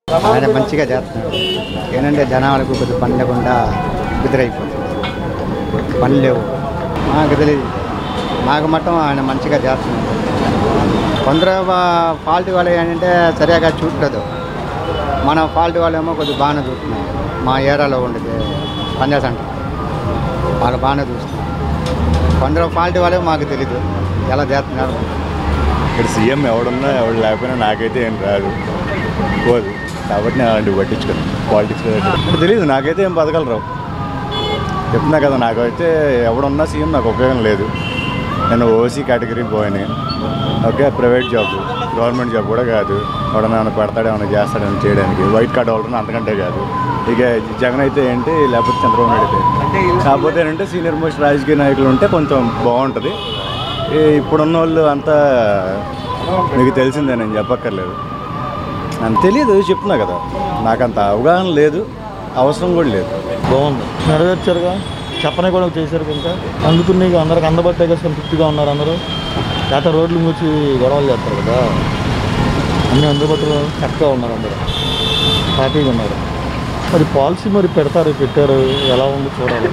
ఆయన మంచిగా చేస్తున్నాడు. ఏంటంటే జనాలకు కొద్దిగా పని లేకుండా కుదిరైపోతుంది. పని లేవు మాకు తెలియదు. మాకు మట్టం ఆయన మంచిగా చేస్తున్నాడు. కొందరు ఫాల్ట్ వాళ్ళు ఏంటంటే సరిగా చూడలేదు. మన ఫాల్ట్ వాళ్ళేమో కొద్దిగా బాగానే చూస్తున్నాం. మా ఏరియాలో ఉండేది పంజా సెంటర్ వాళ్ళు బాగానే చూస్తున్నారు. కొందరు ఫాల్ట్ వాళ్ళే మాకు తెలీదు ఎలా చేస్తున్నారు. ఇక్కడ సీఎం ఎవడున్నా ఎవడు లేకపోయినా నాకైతే ఏం రాదు పోదు కాబట్టి నేను అలాంటివి పట్టించుకోను. పాలిటిక్స్ ఇక్కడ తెలియదు. నాకైతే ఏం పథకాలు రావు. చెప్తున్నా కదా, నాకైతే ఎవడున్నా సీఎం నాకు ఉపయోగం లేదు. నేను ఓసీ కేటగిరీ పోయినా. Okay, private job, government job కూడా కాదు. ఎవడన్నా పెడతాడు, ఏమైనా చేస్తాడని చేయడానికి. వైట్ కార్డ్ హోల్డర్ అంతకంటే కాదు. ఇక జగన్ అయితే ఏంటి, లేకపోతే చంద్రబాబు నాయుడు అయితే. కాకపోతే ఏంటంటే సీనియర్ మోస్ట్ రాజకీయ నాయకులు ఉంటే కొంచెం బాగుంటుంది. ఇప్పుడున్న వాళ్ళు అంతా మీకు తెలిసిందే, నేను చెప్పక్కర్లేదు. నాకు తెలియదు, చెప్తున్నా కదా, నాకంత అవగాహన లేదు, అవసరం కూడా లేదు. బాగుంది, నెరవేర్చారుగా, చెప్పనే కూడా చేశారు. ఇంకా అందుకుని అందరికి అందబట్టే కదా సంతృప్తిగా ఉన్నారు అందరూ. లేకపోతే రోడ్లు మూసి గొడవలు చేస్తారు కదా, అన్నీ అందుబాటులో చక్కగా ఉన్నారు, అందరూ హ్యాపీగా ఉన్నారు. మరి పాలసీ మరి పెట్టారు, ఎలా ఉంది చూడాలి.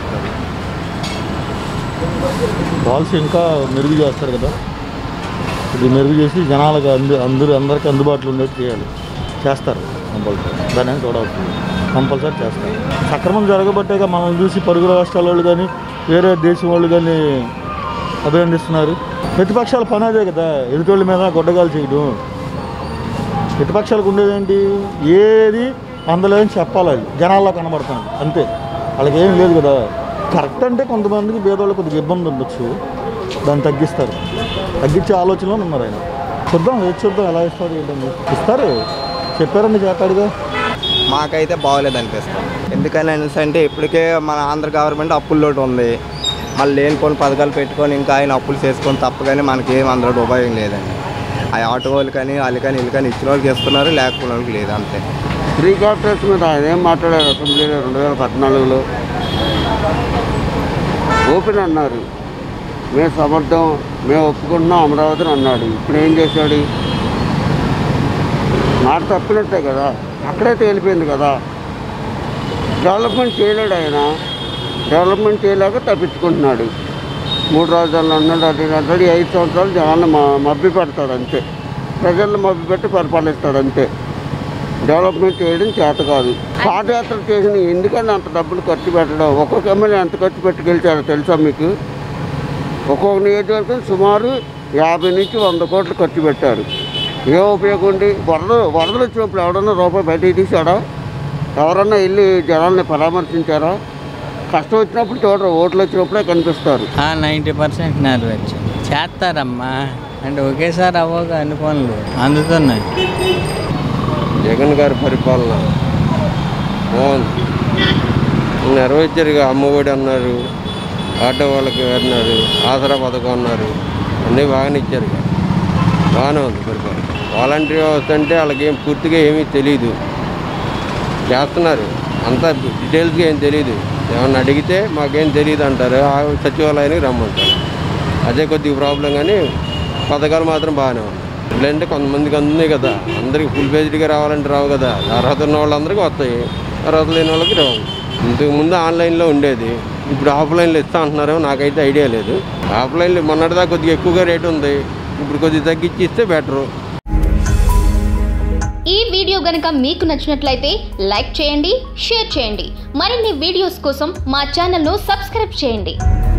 పాలసీ ఇంకా మెరుగు చేస్తారు కదా, ఇది మెరుగు చేసి జనాలకు అందరికీ అందుబాటులో ఉండేట్టు చేస్తారు. కంపల్సరీ దాన్ని చూడాల్సింది, కంపల్సరీ చేస్తారు. సక్రమం జరగబట్టే మనం చూసి పరుగు రాష్ట్రాల వాళ్ళు కానీ వేరే దేశం వాళ్ళు కానీ అభినందిస్తున్నారు. ప్రతిపక్షాల పని అదే కదా, ఎదుటోళ్ళ మీద గొడ్డగాలు చేయడం. ప్రతిపక్షాలకు ఉండేదేంటి, ఏది అందులోని చెప్పాలి, అది జనాల్లో కనబడుతుంది అంతే. వాళ్ళకి ఏం లేదు కదా. కరెక్ట్ అంటే కొంతమందికి పేదవాళ్ళకి కొద్దిగా ఇబ్బంది ఉండొచ్చు, దాన్ని తగ్గించే ఆలోచనలో ఉన్నారు ఆయన. చూద్దాం, చూద్దాం ఎలా ఇస్తారు ఏంటండి. ఇస్తారు, చెప్పారండి, చేస్తాడుగా. మాకైతే బాగోలేదు అనిపిస్తుంది. ఎందుకని అంటే ఇప్పటికే మన ఆంధ్ర గవర్నమెంట్ అప్పుల్లోటి ఉంది. మళ్ళీ లేనిపోని పథకాలు పెట్టుకొని ఇంకా ఆయన అప్పులు చేసుకొని తప్పగానే మనకేం అందులో ఉపయోగం లేదండి. ఆ ఆటో వాళ్ళు కానీ వాళ్ళు కానీ వీళ్ళు కానీ ఇచ్చిన వాళ్ళకి ఇస్తున్నారు, లేకపోయిన వాళ్ళకి లేదు, అంతే. ఫ్రీ కాంట్రాక్ట్ మీద ఆయన ఏం మాట్లాడారు అసెంబ్లీలో 2014లో ఓపెన్ అన్నారు. మేము సమర్థం, మేము ఒప్పుకుంటున్నాం అమరావతిని అన్నాడు. ఇప్పుడు ఏం చేశాడు, మాట తప్పినట్టే కదా, అక్కడే తేలిపోయింది కదా. డెవలప్మెంట్ చేయలేడు ఆయన, డెవలప్మెంట్ చేయలేక తప్పించుకుంటున్నాడు. 3 రాజధానులు అన్నాడు, అది అంటాడు. 5 సంవత్సరాలు జనాన్ని మభ్య పెడతాడు అంతే, ప్రజలను మభ్య పెట్టి పరిపాలిస్తాడు అంతే. డెవలప్మెంట్ చేయడం చేత కాదు. పాదయాత్ర చేసిన ఎందుకని అంత డబ్బులు ఖర్చు పెట్టడం. ఒక్కొక్క ఎమ్మెల్యే ఎంత ఖర్చు పెట్టుకెళ్తారో తెలుసా మీకు? ఒక్కొక్క నియోజకవర్గం సుమారు 50 నుంచి 100 కోట్లు ఖర్చు పెట్టారు. ఏ ఉపయోగం ఉంది? వరదలు వచ్చినప్పుడు ఎవడన్నా రూపాయి బయటికి తీసాడా? ఎవరన్నా వెళ్ళి జనాల్ని పరామర్శించారా? కష్టం వచ్చినప్పుడు చూడరు, ఓట్లు వచ్చినప్పుడే కనిపిస్తారు. 90% నెరవేర్చు చేస్తారమ్మా, అంటే ఒకేసారి అవ్వగా అన్ని పనులు అందుతున్నాయి. జగన్ గారి పరిపాలన బాగుంది, నెరవేర్చారుగా. అమ్మఒడి అన్నారు, ఆటో వాళ్ళకి అన్నారు, ఆసరా పథకం అన్నారు, అన్నీ బాగానే ఇచ్చారు. బాగానే ఉంది పరిపాలన. వాలంటీర్ వ్యవస్థ అంటే వాళ్ళకి పూర్తిగా ఏమీ తెలియదు, చేస్తున్నారు. అంతా డీటెయిల్స్గా ఏం తెలియదు. ఏమన్నా అడిగితే మాకేం తెలియదు అంటారు, సచివాలయానికి రమ్మంటారు. అదే కొద్దిగా ప్రాబ్లం, కానీ పథకాలు మాత్రం బాగానే ఉన్నాయి. ఇట్లంటే కొంతమందికి అందున్నాయి కదా, అందరికి ఫుల్ పేజ్డ్గా రావాలంటే రావు కదా. అర్హత ఉన్న వాళ్ళందరికీ వస్తాయి, అర్హత లేని వాళ్ళకి రావు. ఇంతకుముందు ఆన్లైన్లో ఉండేది, ఇప్పుడు ఆఫ్లైన్లో ఇస్తా అంటున్నారేమో, నాకైతే ఐడియా లేదు. ఆఫ్లైన్లో మొన్నటిదా కొద్దిగా ఎక్కువగా రేటు ఉంది, ఇప్పుడు కొద్దిగా తగ్గించి ఇస్తే బెటరు. ఈ వీడియో గనుక మీకు నచ్చినట్లయితే లైక్ చేయండి, షేర్ చేయండి. మరిన్ని వీడియోస్ కోసం మా ఛానల్ను సబ్స్క్రైబ్ చేయండి.